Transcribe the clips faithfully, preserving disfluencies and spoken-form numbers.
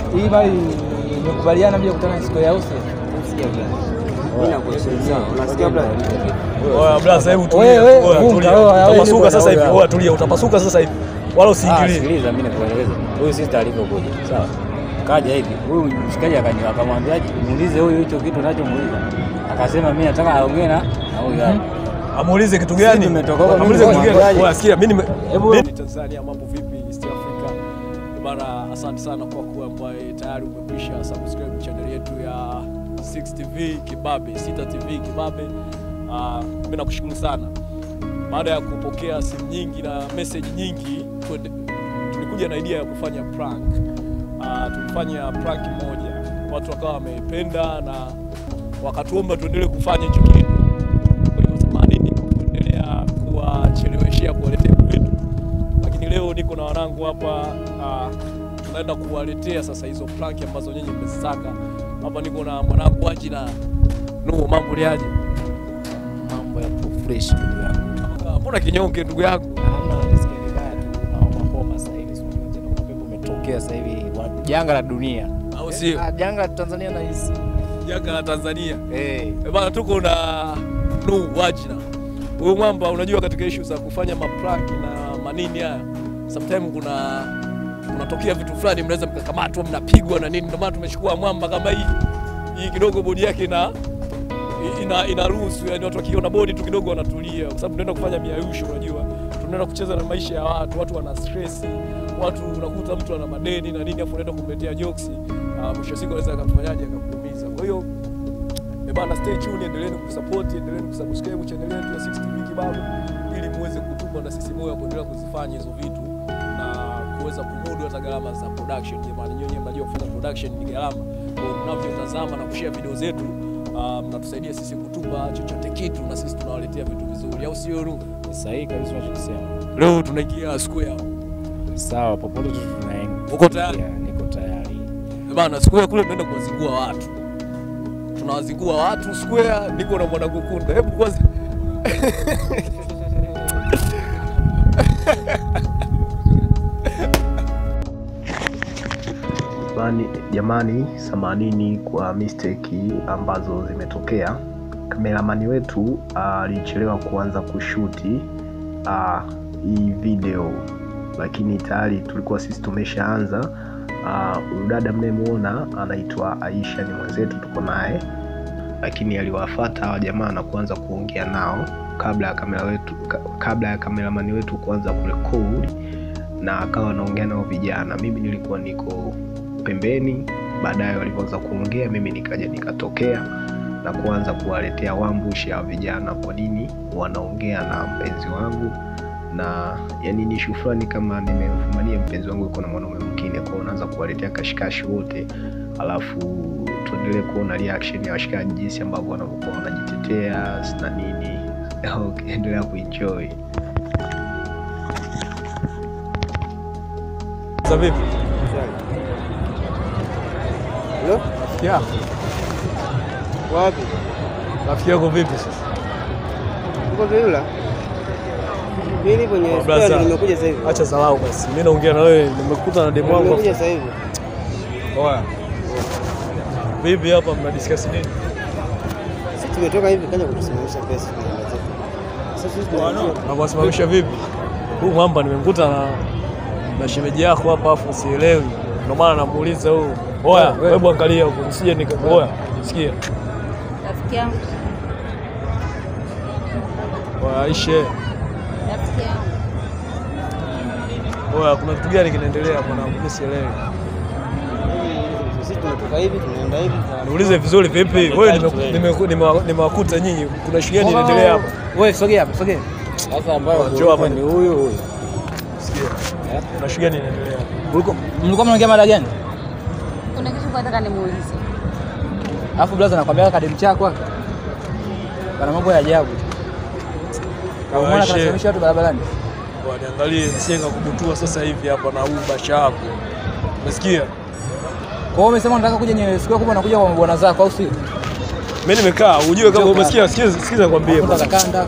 hii bali nimekubaliana mje kukutana siku ya usi. Mimi nakuheshimu sana. Unasikia brother? Oya brother, hebu tulia. Oya tulia. Utapasuka sasa hivi. Oya tulia, utapasuka sasa hivi. Wala usiingilie. Sikiliza mimi nakueleza. Huyu sister alivyokuja. Sawa. Kaja hivi. Huyu mshikaji akaniwa akamwambiaje? Muulize huyu hicho kitu unachomuuliza. Akasema mimi nataka aongee na huyu hapa. Amuulize kitu gani? Amuulize kitu gani? Oya sikia, mimi mimi Tanzania, mambo vipi East Africa? Bana, asante sana kwa kuwa ambaye tayari umekwisha subscribe channel yetu ya six T V Kibabe, sita T V Kibabe. Ah, mimi nakushukuru sana. Baada ya kupokea simu nyingi na message nyingi, tulikuja na idea ya kufanya prank. Ah, tulifanya prank moja. Watu wakawa wamependa na wakatuomba tuendelee kufanya hicho kitu. Kwa hiyo samahani ni kuendelea kuwacheleweshia kuwaletea vitu. Lakini leo niko na wanangu hapa, uh, tunaenda kuwaletea sasa hizo prank ambazo nyinyi mmezitaka. Hapa niko na mwanangu Waji na Nuhu. Mambo liaje? Mambo ya fresh ndugu yangu. Mbona kinyonge ndugu yangu? Hamna, nisikie vibaya tu na mapoma sasa hivi, sio tena kwa pepo umetokea sasa hivi janga la dunia. Au sio? Ah, janga la Tanzania na hisi. Janga la Tanzania. Eh. Hey. Bana tuko na Nuhu Waji na huyo mwamba. Unajua katika issue za kufanya maprank na manini haya, sometimes kuna kunatokea vitu fulani mnaweza mkakamatwa, mnapigwa na nini. Ndio maana tumechukua mwamba kama hii. Hii kidogo bodi yake na ina inaruhusu, yani watu wakiona bodi tu kidogo wanatulia, kwa sababu tunaenda kufanya miayusho. Unajua tunaenda kucheza na maisha ya watu, watu wana stress, watu unakuta mtu ana madeni na nini, afu unaenda kumletea jokes, uh, mwisho siku anaweza akamfanyaje akakuumiza. Kwa hiyo e bana, stay tuned, endeleeni kusupport, endeleeni kusubscribe channel yetu ya six T V Kibabe ili muweze kutupa na sisi moyo kuendelea kuzifanya hizo vitu na kuweza kumudu hata gharama za production. Jamani, nyinyi mnajua kufanya production ni gharama. Kwa mnavyotazama na kushare video zetu, mnatusaidia um, sisi kutupa chochote kitu na sisi tunawaletea vitu vizuri, au sio Ruga? Sahihi kabisa unachosema. Leo tunaingia square. Sawa, popote tu tunaenda. Uko tayari? Niko tayari. Bana, square kule tunaenda kuwazingua watu. Tunawazingua watu square, niko na mwanangu Kunda. Hebu kwanza Bani, jamani, samanini kwa mistake ambazo zimetokea. Kameramani wetu alichelewa uh, kuanza kushuti uh, hii video, lakini tayari tulikuwa sisi tumeshaanza. Uh, dada mnayemuona anaitwa Aisha, ni mwenzetu, tuko naye, lakini aliwafuata hawa jamaa na kuanza kuongea nao kabla ya kamera wetu kabla ya kameramani wetu kuanza kurekodi, na akawa anaongea nao vijana. Mimi nilikuwa niko pembeni. Baadaye walipoanza kuongea, mimi nikaja nikatokea na kuanza kuwaletea wambushi ya vijana, kwa nini wanaongea na mpenzi wangu, na yani ni shukrani kama nimemfumania mpenzi wangu yuko na mwanaume mwingine. Kwa unaanza kuwaletea kashikashi wote, alafu tuendelee kuona reaction ya washikaji jinsi ambavyo wanakuwa wanajitetea na nini. Okay, endelea kuenjoy. Sasa vipi? Hello? Yeah. Wapi? Rafiki yako vipi sasa? Uko Vilula? Mimi kwenye hospitali nimekuja sasa hivi. Acha salau basi. Mimi naongea na wewe, nimekuta na demo wangu. Nimekuja sasa hivi. Oya. Vipi hapa mna discuss nini? Sisi tumetoka hivi kaja kutusimamisha pesa kwa zetu. Sasa sisi tunajua. Na kusimamisha vipi? Huyu mwamba nimemkuta na na shemeji yako hapa, afu sielewi. Ndio maana namuuliza huyu. Oya, hebu angalia huko, msije nika. Oya, sikia. Rafiki yangu. Oya, Aisha. Rafiki yangu. Oya, kuna kitu gani kinaendelea mwanangu? Mimi sielewi. Sisi tumetoka hivi tunaenda hivi. Niulize vizuri vipi? Wewe nimewakuta nyinyi. Kuna shida gani inaendelea hapa? Wewe sogea hapa, sogea. Sasa ambayo njoo hapa ni huyu huyu. Sikia. Kuna shida gani inaendelea? Mlikuwa mlikuwa mnaongea mada gani? Kuna kitu nataka nimuulize. Alafu brother anakuambia kadem chako hapa. Kana mambo ya ajabu. Kama unaona kanasimamisha watu barabarani. Bwana niangalie nisenga kubutua sasa hivi hapa na huyu basha yako. Umesikia? Kwa hiyo umesema unataka kuja nyewe siku kubwa unakuja kwa bwana zako au sio? Mimi nimekaa, ujue kama umesikia, sikiza sikiza nikwambie. Utakanda.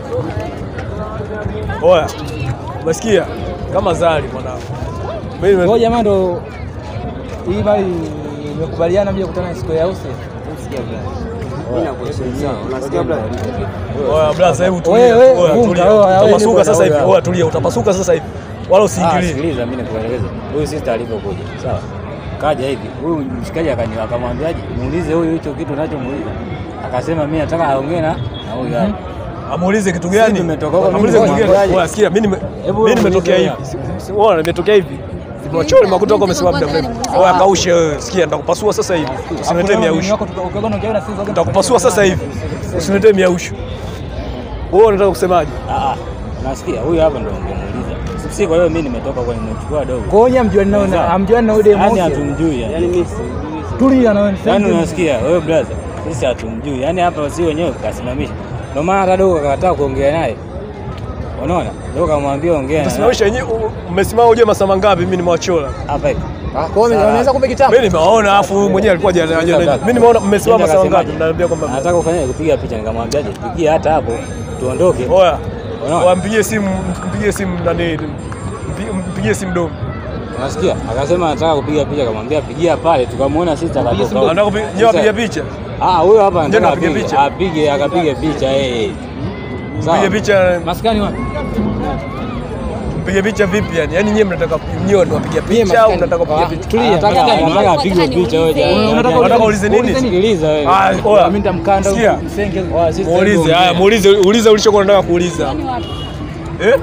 Oya. Umesikia? Kama Zali mwanangu. Mimi kwa jamaa ndo hii bali Nimekubaliana mje kukutana siku ya usi. Mimi nakuheshimu. Unasikia brother? Oya brother, hebu tulia. Wewe, Oya vunga, tulia. wewe, Utapasuka sasa hivi. Oya tulia, utapasuka sasa hivi. Wala Ah, usiingilie. sikiliza mimi nikueleze. Huyu sister alivyokuja. Sawa. Kaja hivi. Huyu mshikaji akani akamwambiaje? Muulize huyu hicho kitu unachomuuliza. Akasema mimi nataka aongee na na huyu hapa. Amuulize kitu gani? Tumetoka huko, Amuulize mimi kitu gani? Oya sikia, mimi mimi nimetokea hivi. Oya nimetokea hivi. Simwachole makuta huko amesimama muda mrefu. Oya kaushe wewe. Sikia nitakupasua sasa hivi. Usiniletee miausho. Nitakupasua sasa hivi. Usiniletee miausho. Wewe unataka kusemaje? Ah ah. Unasikia huyu hapa ndio ungemuuliza. Si kwa hiyo mimi nimetoka kwa nimechukua dogo. Ngoja mjuani nao na amjuani na ule Yaani mmoja. hatumjui yani. Yaani mimi Tulia na wewe. Yaani unasikia wewe brother. Sisi hatumjui. Yaani hapa si wenyewe kasimamisha. Ndio maana hata dogo akakataa kuongea naye. Unaona? Dogo kamwambia ongea. Tusimamisha yenyewe umesimama uje masaa mangapi mimi nimewachola. Hapa hivi. Ah, kwa hiyo unaweza kumbe kitambo. Mimi nimewaona afu mwenyewe alikuwa jana jana. Mimi nimeona mmesimama masaa mangapi? Mnaniambia kwamba nataka kufanya kupiga picha, nikamwambiaje tupigie hata hapo tuondoke. Oya. Oya mpigie simu, mpigie simu nani? Mpigie simu dogo. Unasikia? Akasema anataka kupiga picha, akamwambia pigia pale, tukamuona sisi akatoka. Anataka kupiga piga picha. Ah, huyo hapa anataka apige picha. Apige, akapiga picha yeye. Sawa. Piga picha maskani wapi? Piga picha vipi yani? Yaani nyinyi mnataka nyinyi ndio wapiga picha au mnataka kupiga picha? Tulia. Nataka apige picha wewe. Unataka uulize nini? Sikiliza wewe. Ah, oya. Mimi nitamkanda msenge. Muulize, haya muulize, uliza ulichokuwa unataka kuuliza. Eh?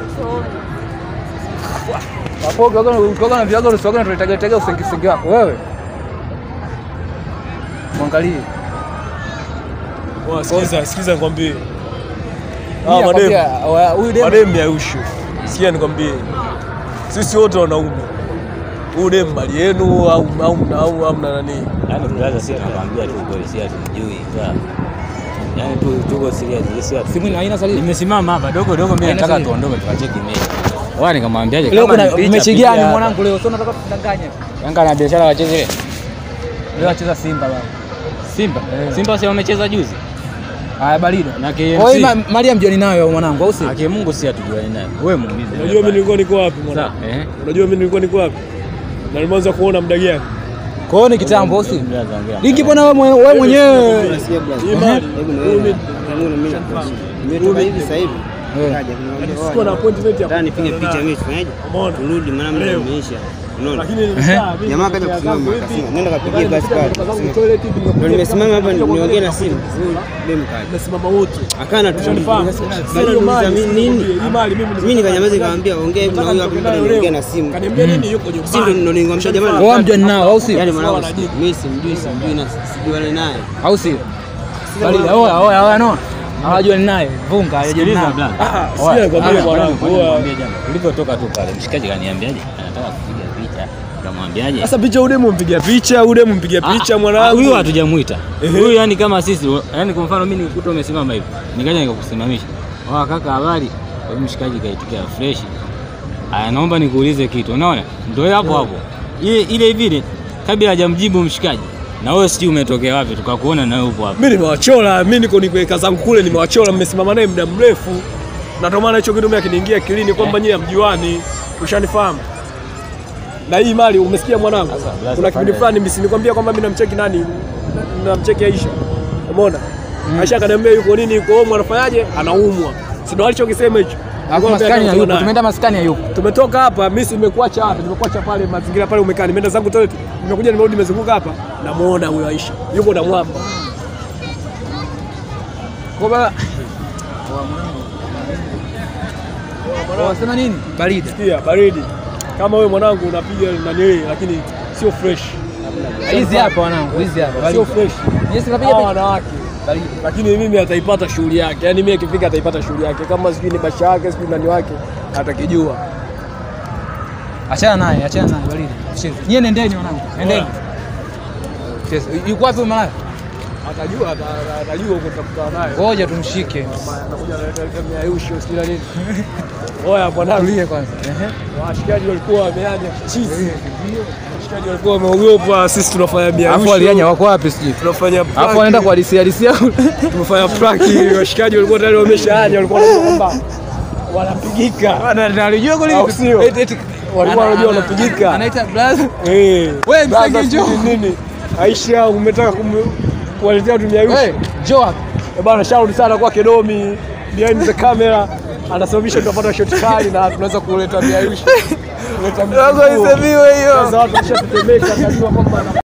Hapo ukiona ukiona na viago usiogana tunataka tega usengisenge wako wewe. Muangalie. Oya sikiza, sikiza nikwambie. Ah, madem. Huyu dem madem ya ushu. Sikia nikwambie. Sisi wote wanaume. Huyu dem mali yenu au au au amna nani? Yaani brother, sisi tunakwambia tu kweli, sisi hatumjui. Sawa. Yaani tu tuko serious, sisi simu haina salio. Nimesimama hapa dogo dogo, mimi nataka tuondoke tukacheki mechi. Wao nikamwambiaje leo kuna mechi gani mwanangu leo? Sio nataka kudanganya. Yanga na biashara wacheze leo. Leo wacheza Simba baba. Simba. Simba sio wamecheza juzi. Haya barida. Na K M C. Kwa hiyo Maria mjoni nayo mwanangu au sio? Ake Mungu si atujuane naye. Wewe muulize. Unajua mimi nilikuwa niko wapi mwanangu? Eh. Unajua mimi nilikuwa niko wapi? Na nimeanza kuona muda gani? Kwa hiyo ni kitambo au sio? Lingi bwana wewe wewe mwenyewe. unasikia brother. Hebu na wewe. Mimi nakuheshimu. Nimetoka hivi sasa hivi. Kaja kuniambia Sikuwa na appointment hapa. Ndani nipige picha mimi tufanyaje? Umeona? Turudi maana muda umeisha. Unaona? Lakini nimekaa mimi. Jamaa kaja kusimama akasema nenda kapigie basi pale. Ndio nimesimama hapa niongee na simu. Dem kaja. Nimesimama wote. Akana tulifahamu. Sio mali nini? Mimi nikanyamaza nikamwambia ongea hebu na huyo hapo niongee na simu. Kaniambia nini yuko nyumbani? Si ndio ndio nilimwambia jamani. Wao mjoni nao au sio? Yaani mwanangu mimi simjui simjui na sijuane naye. Au sio? Barida oya oya oya no. Hawajua ni naye vunga hajajua naye. Ah, sikia nikwambie mwanangu. Ulipotoka tu pale mshikaji kaniambiaje? Anataka kupiga picha. Nikamwambiaje? Sasa picha ule mumpigia picha, ule mumpigia picha mwanangu. Huyu hatujamuita. Huyu yani kama sisi, yani kwa mfano mimi nikukuta umesimama hivi. Nikaja nikakusimamisha. Wao kaka habari. Huyu mshikaji kaitikia fresh. Aya naomba nikuulize kitu. Unaona? Ndio hapo hapo. Ile ile vile kabla hajamjibu mshikaji. Na wewe sijui umetokea wapi tukakuona na wewe upo hapo. Mimi nimewachola, mimi niko nikweka zangu kule nimewachola, mmesimama naye muda mrefu. Na ndio maana hicho kitu mimi akiniingia akilini kwamba nyinyi hamjuani. Ushanifahamu? Na hii mali umesikia mwanangu? Kuna kipindi fulani mimi sinikwambia kwamba mimi namcheki nani? Namcheki Aisha. Umeona? Aisha akaniambia yuko nini yuko home anafanyaje? Anaumwa. Si ndio alichokisema hicho? Hapo maskani ya yupo. Tumeenda maskani ya yupo. Tumetoka hapa, mimi nimekuacha hapa, nimekuacha pale mazingira pale umekaa. Nimeenda zangu toilet. Nimekuja nimerudi nimezunguka hapa. Namuona huyo Aisha. Yuko na mwamba. Kwa baba. Wasema nini? Baridi. Sikia, baridi. Kama wewe mwanangu unapiga nani lakini sio fresh. Hizi hapa wanangu, hizi hapa. Sio fresh. Yes, napiga wanawake. Lakini mimi ataipata shughuli yake. Yaani mimi akifika ataipata shughuli yake. Kama sijui ni basha yake, sijui nani wake, atakijua. Achana naye, achana naye baridi. Nyie nendeni wanangu. Nendeni. Yes, yuko wapi mwanangu? Atajua, atajua huko tutakutana naye. Ngoja tumshike. Anakuja analeta miayusho sio nini. Oya bwana tulie kwanza. Ehe. Washikaji walikuwa wameanya chizi. Washikaji walikuwa wameogopa sisi tunafanya miayusho. Afu alianya wako wapi siji? Tunafanya prank. Afu anaenda kwa halisia halisia. Tumefanya prank. Washikaji walikuwa tayari wameshaanya, walikuwa wanaomba wanapigika. Analijua kule walikuwa wanajua wanapigika. Anaita brother. Eh. Wewe msenge njoo. Nini? Aisha umetaka kuwaletea watu miayusho. Hey, njoo hapa. Eh bana, shout sana kwa Kedomi behind the camera. Anasababisha tutapata shot kali na tunaweza kuleta miayusho. Kuleta miayusho. Lazima isemiwe hiyo. Sasa watu washatetemeka, najua kwamba